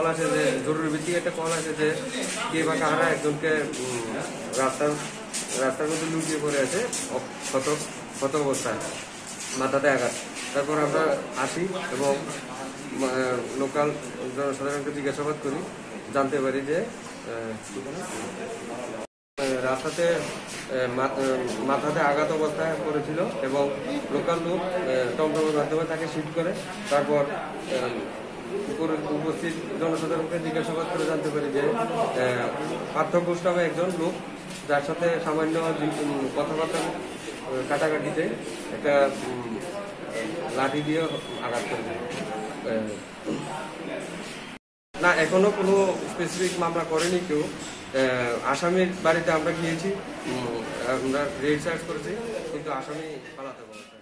আসে যে জরুরি ভিত্তিক একটা কল আসে যে কে বা কারা একজনকে রাস্তার মধ্যে লুকিয়ে পড়ে আছে ক্ষত অবস্থায়, মাথাতে আঘাত। তারপর আমরা আসি এবং লোকাল জনসাধারণকে জিজ্ঞাসাবাদ করি, জানতে পারি যে রাস্তাতে মাথাতে আঘাত অবস্থায় পড়েছিল এবং লোকাল লোক টমটমের মাধ্যমে তাকে শিফট করে। তারপর উপস্থিত জনসাধারণকে জিজ্ঞাসাবাদ করে জানতে পারি যে পার্থ ঘোষ নামে একজন লোক, যার সাথে সামান্য কথাবার্তা কাটাকাটিতে একটা লাঠি দিয়ে আঘাত করেছে। না, এখনো কোনো স্পেসিফিক মামলা করেনি কেউ। আসামির বাড়িতে আমরা গিয়েছি, আমরা রেড সার্চ করেছি, কিন্তু আসামি পালাতে বলেছে।